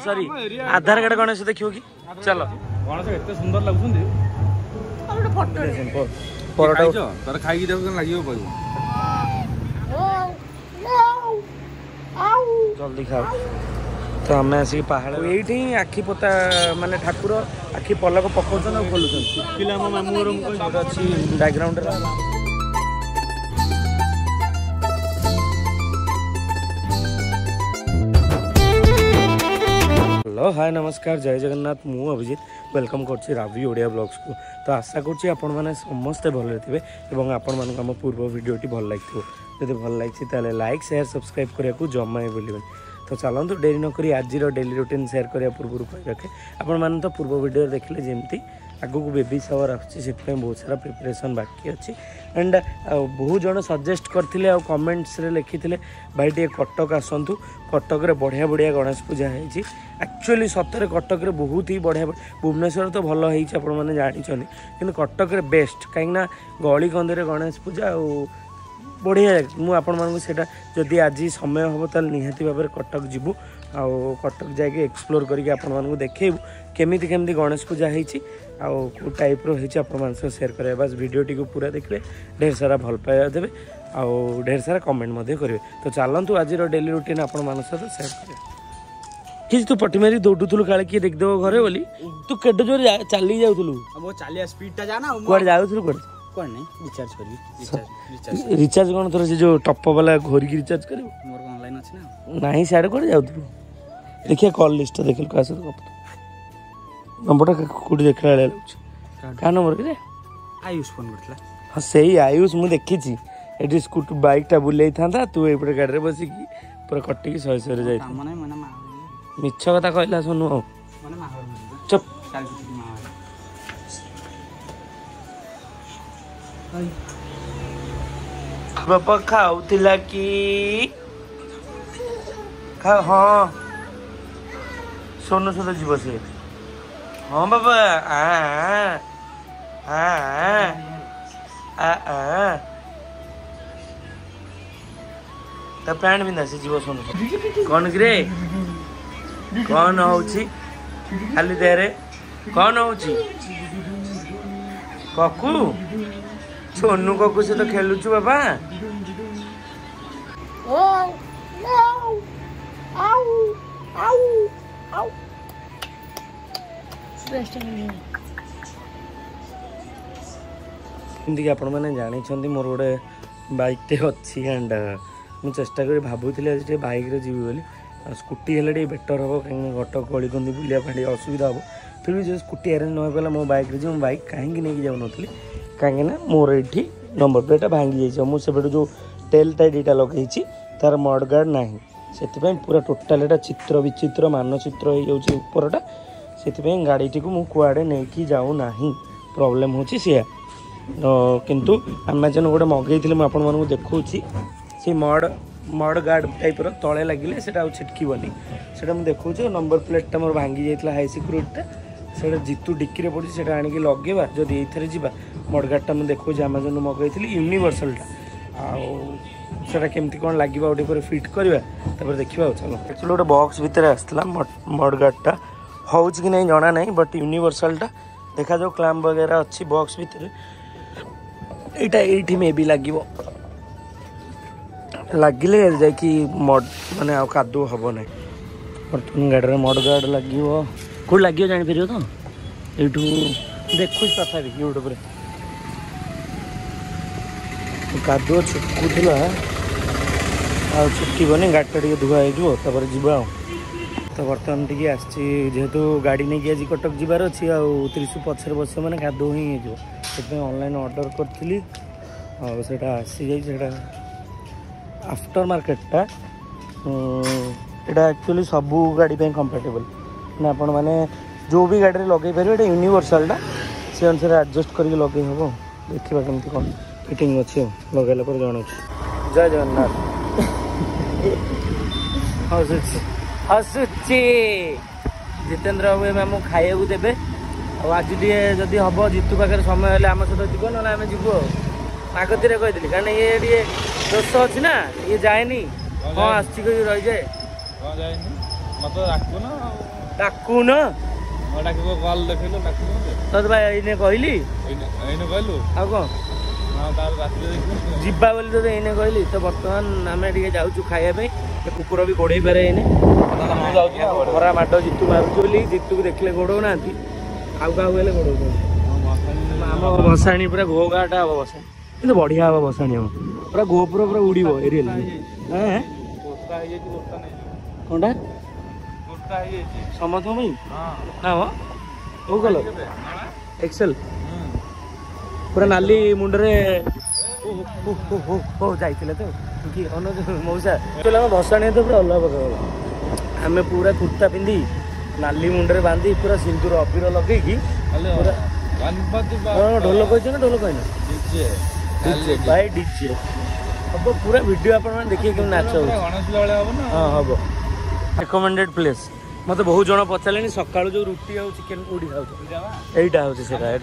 Sorry आधार card Ganesh देखियो कि चलो गणेश एते सुंदर लागुछंदी और फोटो परोटा तर खाई देख लागियो कहू जल्दी खाओ तो आम आसिक पहाड़ ये आखि पोता माने ठाकुर आखि पलक पकाउछन आ खोलुछन पिला म मामू घर अच्छी बैकग्राउंड हेलो हाय नमस्कार जय जगन्नाथ मु अभिजीत वेलकम करछि रावी ओडिया ब्लॉग्स को। तो आशा करछि आपण माने समस्ते भले थिबे एवं आपण मानक हम पूर्व वीडियोटी भल लागिथिबो। जदि भल लागिछि ताले लाइक शेयर सब्सक्राइब करिया को जम्मा बोलिबे। तो चलतु डेरी नक आज डेली रूटीन शेयर करने पूर्व कह रखे आपण तो पूर्व वीडियो देखले जमती आगू को बेबी शावर आसी बहुत सारा प्रिपरेशन बाकी अच्छी एंड बहुत जन सजेस्ट करते कमेंट्स रे लिखी भाई टे कटक आसतु कटक रे बढ़िया बढ़िया गणेश पूजा है एक्चुअली सतरे कटक रे बहुत ही बढ़िया भुवनेश्वर तो भल है आपने जानी कि कटक रे बेस्ट कहीं गली कंदी गणेश पूजा बढ़िया मुझे आपटा जदि आज समय हम तो निहाती भाव में कटक जीवु आउ कटक जाके एक्सप्लोर करके आपण देखू केमी केमी गणेश पूजा हो टाइप रो शेयर करें बस वीडियोटी को पूरा देखिए ढेर सारा भल पाइबा देवे आउ ढेर सारा कमेंट करेंगे। तो चलतु आज डेली रूटीन आपण सहित शेयर करें कि तू पटी मारी दौड़ुलु काले किए देखदेव घरे बोली तू केड जोर चली जाऊलु चलिया स्पीड जाना कुआडे जाऊलु कुआडे कौन नहीं रिचार्ज करी रिचार्ज कौन तोर से जो टप वाला घोरी की रिचार्ज करियो मोर ऑनलाइन अछि ना नाही साडे कोड जाउतु देखिए कॉल लिस्ट देखल का से नंबरटा कोड देखला ले का नंबर के आयुष फोन करथला हां सही आयुष मु देखि छी एडी स्कूटर बाइक टा बुलै थांदा तू एपटे गाड़ी रे बसी की पूरा कट्टी की 100 रे जाई माने माने मा मिछ कथा कहला सुनु माने मा चुप चल बापा खाऊला कि खा हाँ सोनू सहित जीव सी हाँ बाबा पैंट पिंधा से जीव सोनू कौन कि कौन हो खाली देहरे कौन हो ककू सोनू ककू से तो खेलुचु बाबा एमती आपण मैंने जानी मोर गोटे बाइक टे अच्छी एंड मुझे चेष्टा कर भावुली आज बाइक रे जीवी बोली स्कूटी हेल्ले बेटर हम कहीं कटक गली कंदी बुलाया असुविधा हम फिर भी जो स्कूटी अरेंज न पाला मो बाइक रे मो बाइक कहीं नहीं जाऊन कहीं मोर ये नंबर प्लेट भांगी जाइए मुझे जो टेल टाइट यहाँ लगे तार मडगार्ड ना से पूरा टोटाल एटा चित्र विचित्र मानचित्र हो उपरटा से गाड़ी को मुझे कुआड़े नहीं जाऊ ना प्रोब्लेम हो किंतु अमेजन गोटे मगई मुझे देखा से मड गार्ड टाइप तले लगे से छिटकबनी से मुझे देखा नंबर प्लेटा मोर भांगी जाइए हाई सिक्यूरीटा से जितु डिक्की पड़ी से आनिक लगेगा जदि ये जा मडगार्डटा मुझे देखा अमेजन मगई यूनिवर्सल आटा केमती कौन लगे गोटे फिट करवा देखा चलो एक्चुअली गोटे बॉक्स भितर आसला मडगार्डटा हो कि नहीं जना नहीं बट यूनिवर्सलटा देखा जाओ क्लैम्प वगैरह अच्छी बॉक्स भितर ये मे भी लगे लगिले जाकि मड माने आ कादू हम ना बर्तमान गाड़ी में मडगार्ड लगे कौट लगे जापर तो यू देखु तथा यूट्यूब कादुआ छुटकुला आ छुटकनी गाड़ीटा टे धुआ हो जा तो बर्तमान टी जेहेतु गाड़ी नहीं आज कटक जबार अच्छी आसु पचर बस मैंने कादू ही हो ऑनलाइन ऑर्डर करी आसी जाइए आफ्टर मार्केटा यहाँ एक्चुअली सबू गाड़ी कंफर्टेबल ना आपण मैंने जो भी गाड़ी लगे पारे यूनिवर्सलटा से अनुसार एडजस्ट करके लगे हम देखा केमती कौन फिटिंग अच्छी लगेला पर जन जय जगन्नाथ हसुची जितेंद्र बाबू मैम खाइबा देवे आज जदि हम जितु पाखे समय हेल्ले आम सहित जीव ना आम जीवु आगतिर कही कारण ये दोष अच्छी ना ये जाए हाँ आसी रही जाए डाकुन डाकिबो कॉल देखैलो डाकिबो तोते भाई एने कहली एने कहलु आ कौन हां तार रात्री देखिबो जीवा बोली तो एने कहली तो बर्तमान आम टे जाऊँ खाଇବା कुकुर भी गोड़े पारे एने खरा माड जितु मारुच बोली जितु को देखले गोड़ौ ना आउ क्या गोड़ौ आम भसाणी पूरा घो गाटा हम भसाणी कि बढ़िया हम भसाणी हम पूरा गोपुर पूरा उड़ो एरियल कौनटा समस्त ना कौ कलर एक्सेल पूरा नाली मुंडरे जाइए तो कि मौसा भसाणी तो पूरा अलग प्रकार आम पूरा कुर्ता पिंधि नाली मुंडरे बांधी पूरा सिंदूर अबीर लगे पूरा ढोल कही ना ढोल कहना भाई डीजे हम पूरा वीडियो आप देखिए कि नाच हाँ हम रिकमेंडेड प्लेस मत बहुत जन पचारे सका जो रुटी आ चिकेन कौटी खाऊ यहीटा हूँ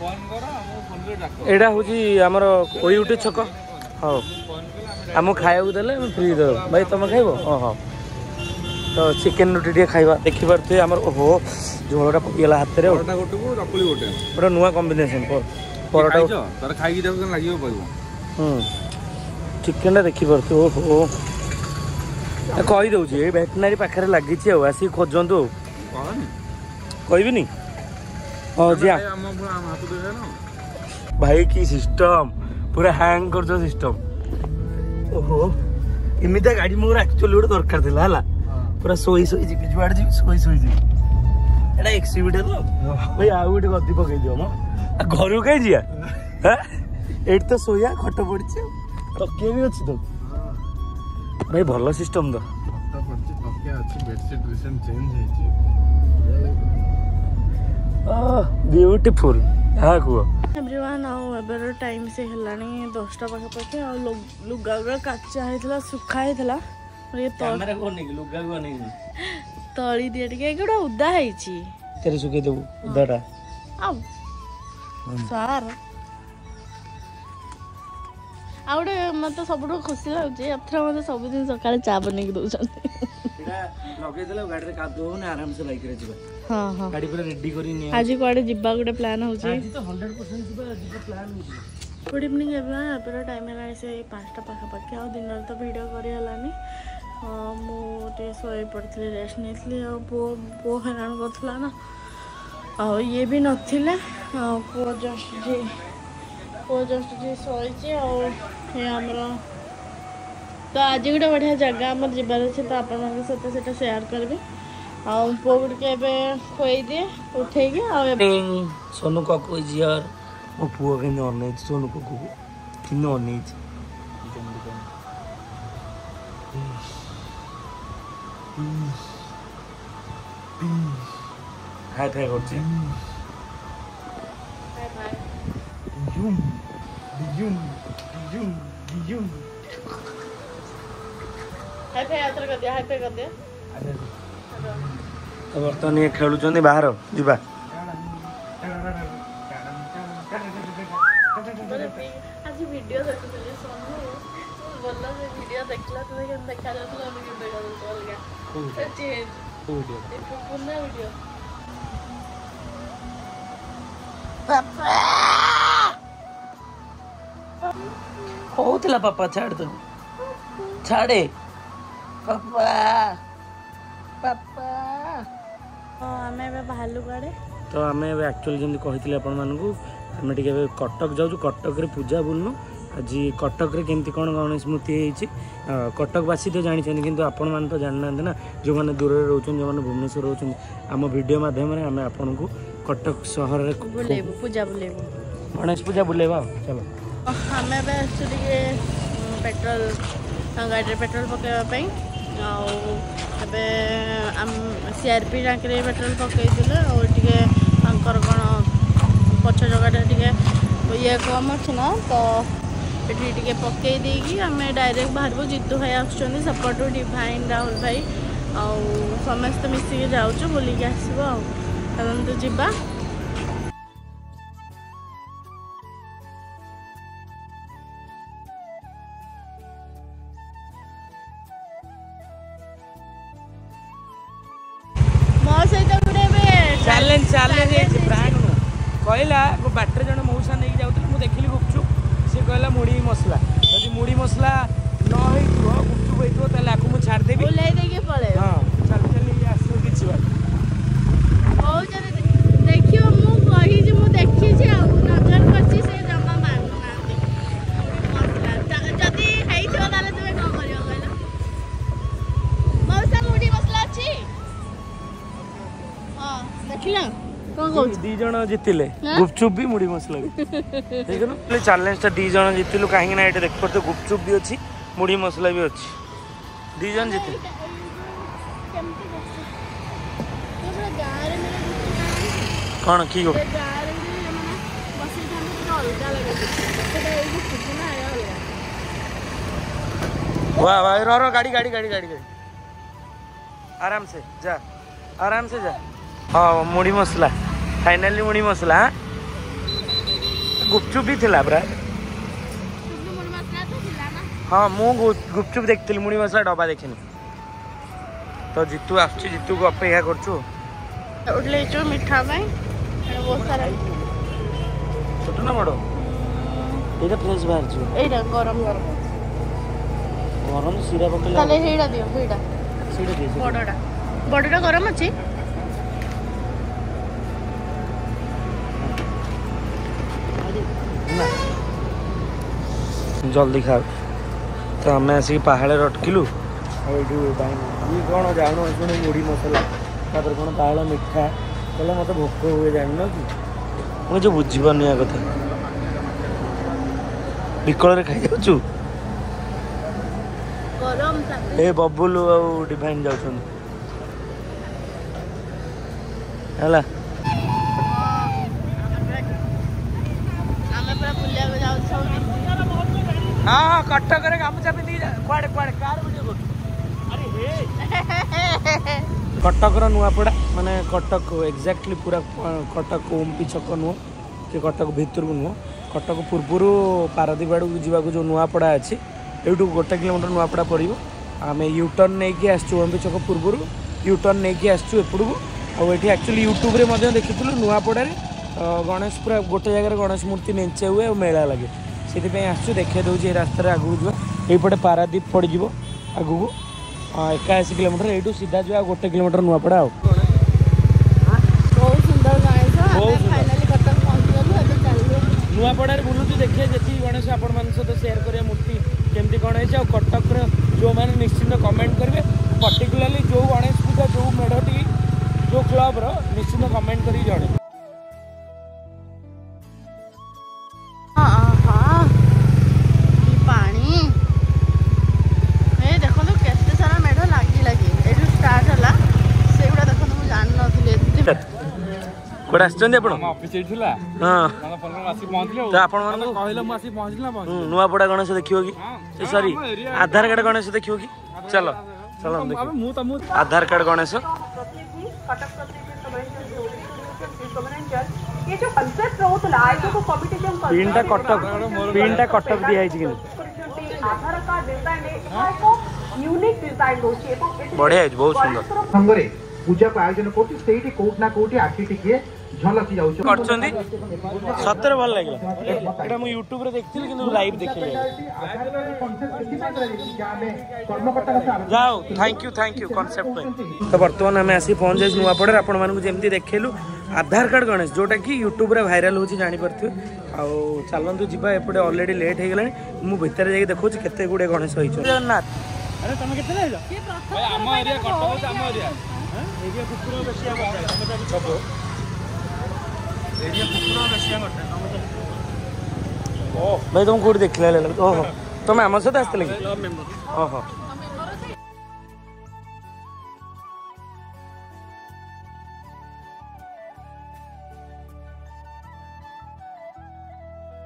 यहाँ हूँ आमर ओयूटी छक हाँ आम खाया देले फ्री दे भाई तुम खाइब हाँ हाँ तो चिकेन रुटी टे खाइबा देखी पारे आम ओहो झोलटा पकड़ा हाथ में पूरा नुआ कम्बिनेसन परोटा चिकेन देखी पारे ओहो कही दौची भेटनारी पाखे लगी आसिक खोजतु कहबी हाँ जी भाई की सिस्टम पूरा हैंग कर सिस्टम ओहो इमिता गाड़ी मोर एक्चुअली गोटे दरकार था है पूरा शोई शोई जी जुआड़े जी शोई शोई जी एटा एक्सीबिट तो भाई आउ गोटे गदी पकई दियो मो घर कहीं जा ये तो शोया खट पड़ी तकिया भी अच्छी तो भाई भल सिस्टम तो ब्यूटीफुल हाँ कह एवरीवन आबर टाइम से हेलानी 10टा पाखापाखि लुगा गुड़ा काचा होता सुखा होता तली दिए टे गोटे उदा है सुखे देबू उदाटा सार आउटे मत सब खुशी लगे एथर मत सबुदिन सका चा बन दौरान आराम से बाइक रे हाँ हाँ गाड़ी पूरा रेडी करी आज कुआडे जिबा गोटे प्लान हो तो 100% प्लान गुड इवनिंग एवरीवन एपर टाइम है से 5टा पाखापाखि आ दिन तो वीडियो करी मुझे शोई पड़ी रेस्ट नहीं पु हैरान करा ना ये भी नथिले पु जस्ट जी शोई आमर तो आज गोटे बढ़िया जगह आम जबार अच्छे तो आप सहित सेयार करी पुआ गुड़े खुई दिए उठे सोनू काकू झीर मो पुआ के अनै सोनू काकू कि अनै हाय फाय कर तो बर्तमान ये खेलुं बाहर जीवा आज वीडियो देखुली सोनू बोल वीडियो देखला तो देखा वीडियो होता पापा छाड़ तो छाड़े पापा पापा आम बाहर गाड़े तो आम एक्चुअली जमी कही आम टे कटक जाऊँ कटक पूजा बुलनु आज कटक केमती कौन गणेश मूर्ति होती कटकवासी तो जानते कि आपण मैंने तो जाना ना जो मैंने दूर रोच जो मैंने भुवनेश्वर रोच आम वीडियो मध्यम आम आपन को कटक सहर पूजा बुलेबू गणेश पूजा बुलेबा चलो आम एक्चुअली पेट्रोल गाड़ी पेट्रोल पकड़ापी सीआरपी टांकी पेट्रोल पकईले और कौन पछ जगह ये कम अच्छे ना तो ये पकई देकी आम डायरेक्ट बाहर जितू भाई आसपटू डिवाइन राहुल भाई आउ समस्त मिसिक जाऊँ बुलिक आसो तो जीवा मो सहित गोटे चैलेंज चैलेंज प्रैंक नु कहला बाटर जन मौसा नहीं जाउतले मु देखिली गुपचुप से कहला मुड़ी मसला यदि मुड़ी मसला न हेइतो गुपचुप हेइतो ताले आकु मु छाड़ देबी बुलाई देके पळे हां चल चल आसो किछि बात हो जने देखियो मु कहि जे मु देखि जे आ नजर करछि से जमा मानु नांती मसला जदी हेइतो ताले तुमे को करियो कहला मौसा मुड़ी मसला अछि हां देखिला कौन कहू दी जण जितिले गुपचुप भी मुड़ी मसला भी ठीक है ना चैलेंज ता दी जण जितिलु काहे ना एटे देख परते गुपचुप भी अछि मुड़ी मसला भी अछि दी जण जिते केमती पूरा गारे मेरे कौन की हो गारे माने बसी थाने पूरा अलगा लगे सेटा एगो सुना आया अलगा वाह वाह रो गाड़ी गाड़ी गाड़ी गाड़ी गाड़ी आराम से जा हाँ मुड़ी मसला फाइनली मुड़ी मसला गुपचुप भी थिला ब्रा हाँ मु गुपचुप देखती मुड़ी मसला डबा देखनी तो जीतू आसुची जीतू को अपेक्षा करछु उठले जो मिठा भाई बहुत सारा छोटो ना बड़ो एटा फ्रेश बाहर छु एटा गरम गरम गरम सिरा पकेला ताले हेडा दियो हेडा सीडे दे बड़टा गरम अछि जल्दी खा तो आम आसिक पहाड़ अटकिलु ये कौन जान शुणी मुढ़ी मसला तापर कौन पहाड़ मिठा कहला मत भोक हुए जान कि मुझे बुझीपार कथा विकल खाई जाऊँ गरम ए बबुलू आ डिभाइन जाऊँ है हाँ हाँ कटक गामुचा पिंधि कुआड़े कुआड़े कार वीडियो कटक नुआपड़ा माने कटक एक्जाक्टली पूरा कटक ओमपी छक नुह कि कटक भितर नुह कटक पूर्वर पारादीप आड़ को जो नुआपड़ा अच्छी यूँ 1 किलोमीटर नुआपड़ा पड़ो आम यूटर्न नहीं कि ओमपी छक पूर्वर यूटर्न नहीं कि आसचु एपड़ू आठी एक्चुअली यूट्यूब रे देखी नुआपड़ा गणेश पूरा गोटे जगह गणेश मूर्ति मेंचे हुए और मेला लगे से आसचु देखे दूसरी रास्तार आगू जा ये पारादीप पड़ जाव आगू 81 किलोमीटर यू सीधा जो 1 किलोमीटर नुआपड़ा बहुत सुंदर नुआपड़ा बुलूँ देखिए जी गणेश आपण मान सहित सेयार करिया मूर्ति केमती कौन है कटक जो मैंने निश्चिंत कमेंट करेंगे पर्टिकुलाली जो गणेश पूजा जो मेढ़टी जो क्लब निश्चिंत कमेंट करी जड़े कोड़ा आछन आपण ऑफिस एठिला हां माने फोन आसी पहुंचले तो आपण मान कहले म आसी पहुंचला नुआपड़ा गणेश देखियो कि सॉरी आधार कार्ड गणेश देखियो कि चलो चलो हम देखियो मु त मु आधार कार्ड गणेश ये जो कांसेप्ट रहुतला आइतो को कंपटीशन पिनटा कटक दिया कि आधार कार्ड डिजाइन एक यूनिक डिजाइन होची एवं बढ़िया बहुत सुंदर संगरे पूजा को आयोजन करछि सेठी कोट ना कोठी आखि टिके झलसी जाउछ करछंदी सତରେ ଭଲ ଲାଗିଲା ଏଟା ମୁଁ YouTube ରେ ଦେଖିଥିଲି କିନ୍ତୁ ଲାଇଭ ଦେଖିଲି जाओ थैंक यू कांसेप्ट पे तो वर्तमान आम आसी पहुंच जाइए नुआपड़ा आपण मानू जमी देखेलु आधार कार्ड गणेश जोटा कि यूट्यूब रे भाइराल होची जानि परथि आ चलंतु जिबा एपटे ऑलरेडी लेट हे गेलानी मु भीतर जाई देखोची केते गुडे गणेश होइछ जगन्नाथ अरे तुम केते लाइलो भाई हम एरिया कटक हम एरिया एरिया कुकुर बेसिया करता हम त छबो एरिया कुकुर बेसिया करता हम त ओ भाई तुम कोड देखले ले ओहो तुम हम सहित आस्ते लगे क्लब मेंबर ओहो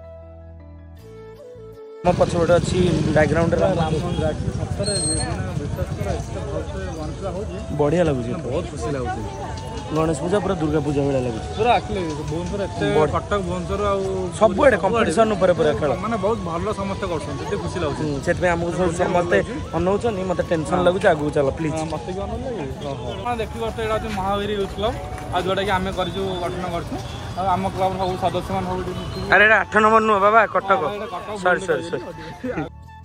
मो पछोड़ अच्छी बैकग्राउंड रे बढ़िया लगुच बहुत खुशी लाଗୁଛି गणेश पूजा पूरा दुर्गा पूजा भाया लगुच पूरा आखिले भुवनेश्वर एते कटक भुवनेश्वर सब कंपिटिशन पूरा खेल माने बहुत भलो समस्त करछन एते खुशी लाଗୁଛି से आमको समस्ते अनौन मत टेंशन लगुच आगू चल प्लीज मत भी अन लगे देखि बर्ष एटा होची महावीर यूथ क्लब आ जोटा कि आमे करजु गठन करछु आम क्लब सब सदस्य मान सब अरे 8 नंबर नु बाबा कटक सॉरी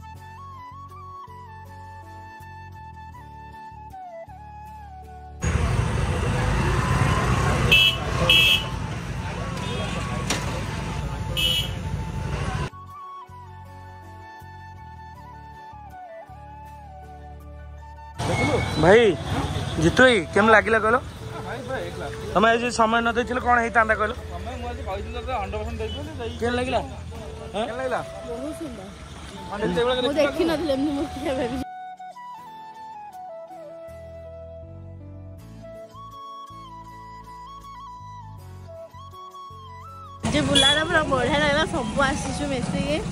भाई जीतु भाई केम लगिला कहलो तुम आज समय न देथिल कोन हेता कहलो समय मु आज कहिदिन त 100% देइबो केम लगिला केम लागला बहुत सुंदर अने ते बेला मु देखि नथिले एमनी मूर्ति भाबी जे बुलारा पूरा बढ़िया लगला सब आसीछु मिसी के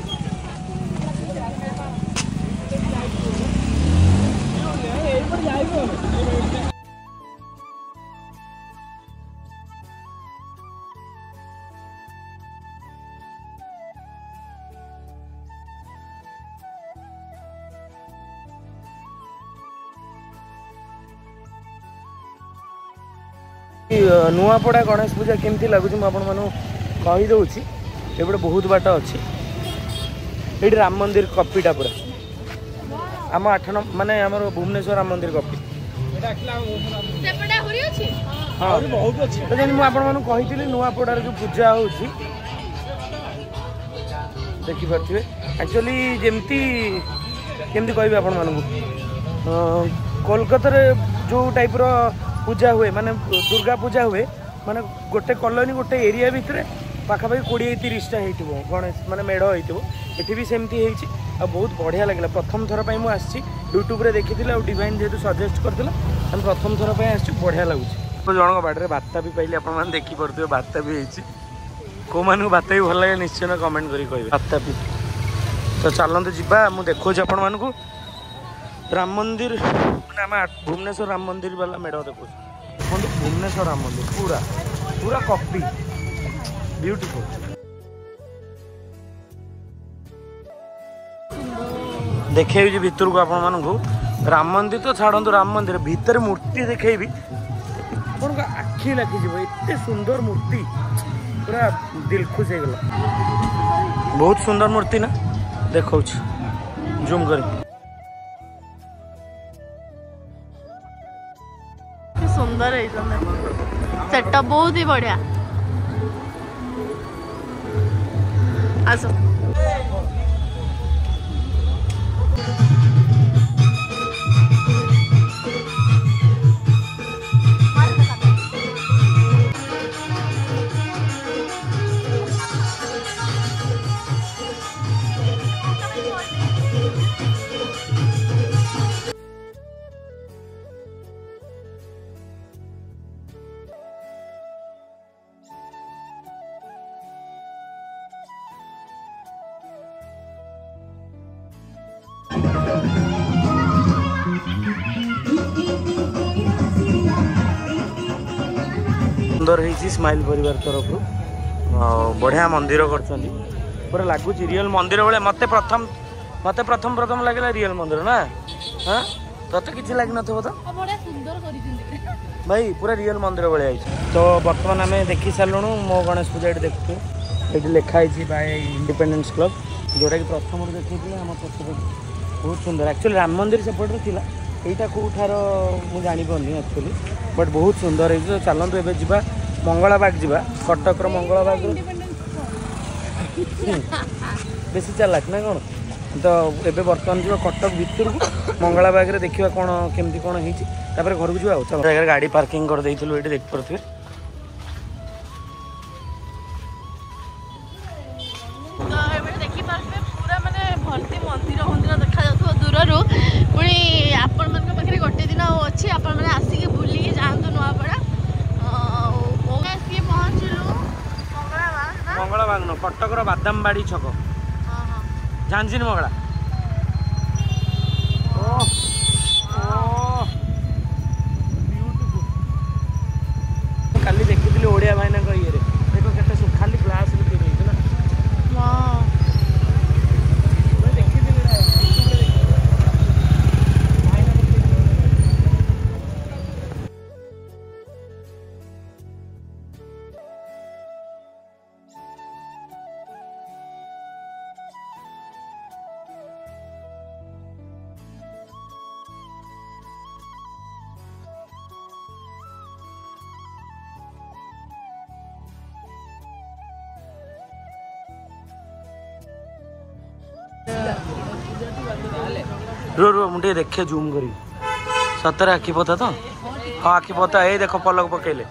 नुआपड़ा गणेश पूजा केमती लगुच कहीदे एपटे बहुत बाट अच्छी ये राम मंदिर कपीटा पूरा आम 8 नंबर माने आम भुवनेश्वर राम मंदिर कपी हाँ तो जमी मुझे नुआपड़ार जो पूजा हो देखिपे एक्चुअली जमती केमती कह आपण कोलकाता जो टाइप रो पूजा हुए माने दुर्गा पूजा हुए माने गोटे कॉलोनी गोटे एरिया भितर पाखापाखि 20-30 हो गणेश माने मेढ़ होती भी सेमती आ बहुत बढ़िया लगे प्रथम थर पर मुझे यूट्यूब रे देखी डिवाइन जेहतु सजेस्ट करथिला हम प्रथम थर पर आसी बढ़िया लगुच तो जन बाटे बार्ता भी पाइले आप देखिपे बार्ता भी होती कौ मान बार्ता भी भल लगे निश्चय कमेंट करी कहे बार्ता भी तो चलते जा मुझे देखा आपण मानक राम मंदिर मैंने आम भुवनेश्वर राम मंदिर वाला मेढ़ देखो भुवनेश्वर राम मंदिर पूरा पूरा कॉपी ब्यूटीफुल देखे भितर को आपण मानू राम मंदिर तो छाड़ू राम मंदिर भितर मूर्ति देखेबी आप आखि लगिज एत सुंदर मूर्ति पूरा दिल खुश हो गला बहुत सुंदर मूर्ति ना देखो जूम कर सुंदर है सेटअप बहुत ही बढ़िया आसो सुंदर है स्माइल परिवार तरफ बढ़िया मंदिर कर पूरा लगुच रियल मंदिर भाई मत प्रथम लगे रियल मंदिर ना हाँ तो किसी लग न तो भाई पूरा रियल मंदिर भाई तो बर्तमान आम देखी सारूँ मो गणेश पूजा ये देखते ये लिखाई बाय इंडिपेंडेंस क्लब जोटा कि प्रथम देखते आम पक्ष बहुत सुंदर एक्चुअली राम मंदिर सेपटे थी यहाँ कौठार मुझे जापानी एक्चुअली बट बहुत सुंदर है चलते एवं जा मंगलाबाग जा कटक मंगलाबाग बेसी चालाक ना कौन तो एबे बर्तमान जो कटक भितर को मंगलाबाग देखा कौन केमती कौन होपर घर को जाओ चलो गाड़ी पार्किंग कर देइथिलु एठी देख पड़थे मंगलाबाग न कटकर बादामबाड़ी छक झांझिन मंगला रो रो मुझे देखे जूम करी सतरे आखि पता तो हाँ आखि पता ये देखो पलक पकेले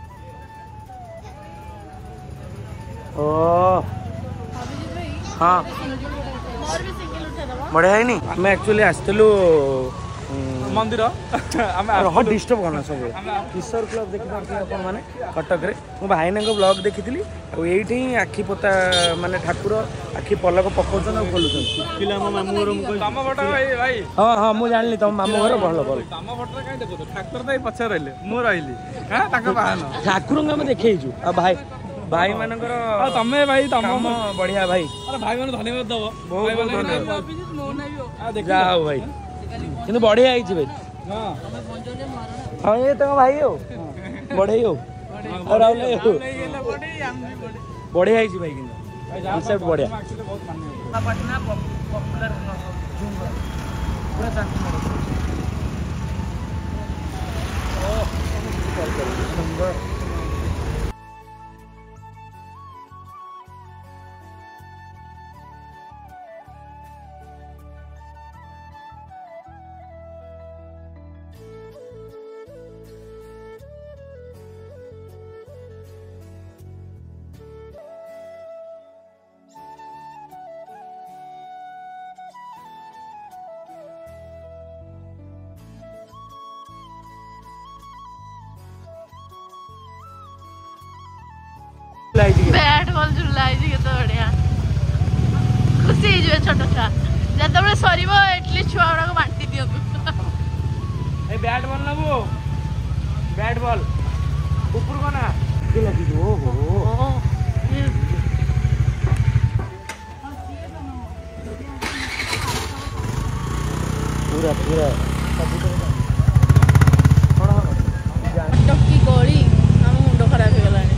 ओ हाँ बढ़िया है नी आम एक्चुअली आसलु मंदिर डिस्टर्ब करना सब किशोर क्लब देखी पार्थे मैंने कटक मो भाई ब्लॉग देखी ये आखि पता माने ठाकुर आखि पलक पकाउछन और खोलुछन हाँ हाँ मुझे जानी तुम मामू घर भल भल ठाकुर तो पछे रहिले मु रहिली हां ताका बाहन ठाकुर हम देखैछु आ भाई भाई मानकर तमे भाई तम बढ़िया भाई अरे भाई माने धन्यवाद दबो बहुत धन्यवाद जाओ भाई किंतु बढ़िया है भाई हाँ ये तो भाई हो बढ़े हो और बढ़िया है भाई किंतु बढ़िया बैट बॉल झुलाई जी केते बढ़िया खुशी हो जे छोट छुआ जतबे सरीबो एटलीस्ट छुआ गुडा को बांटी दियो ए बैट बॉल ना वो बैट बॉल ऊपर को ना के लगी ओ हो पूरा पूरा टक्की गोली हम मुंडो खराब हो गलानी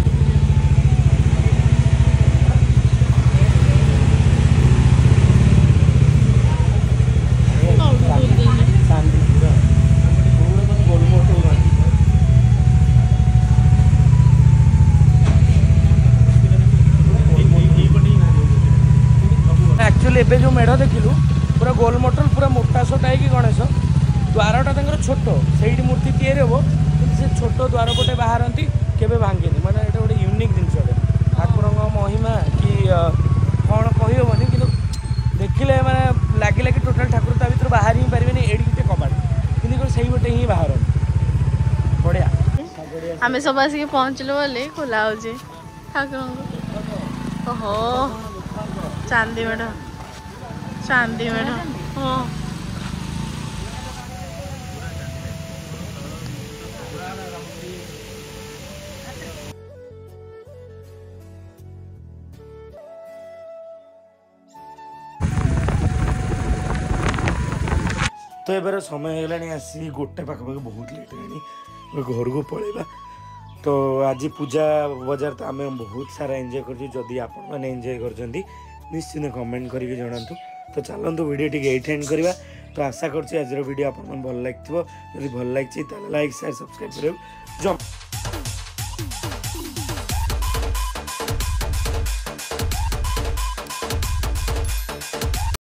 एक्चुअली एबे जो मेढ़ देखिलु पूरा गोल मटल पूरा मोटा सोटा है गणेश द्वारटा छोट से मूर्ति तैयारी हम से छोट द्वार पटे बाहरती केवे भांगेनि माने ये गोटे यूनिक जिनस ठाकुर महिमा कि कौन कहीहबनी कि देखिले माने लगे लगे टोटाल ठाकुर ता भर बाहर ही पारे एड़ी गोटे कबाट कि से गोटे ही बाहर बढ़िया आम सब आसिक पहुँचलु बोली खोला हो ठाकुर ओहो चांदी मेढ़ हाँ तो एबार समय होगा आसी गोटे पाखपाखि बहुत लेट है घर को पलैबा तो आज पूजा बजार तो आम बहुत सारा एंजॉय करदी आपण मैंने एंजॉय कर निश्चित कमेंट करके जनातु तो चलतु वीडियो टी ये एंड करवा तो आशा करछि आज वीडियो आपन भल लगी जब भल लगी लाइक शेयर सब्सक्राइब कर जम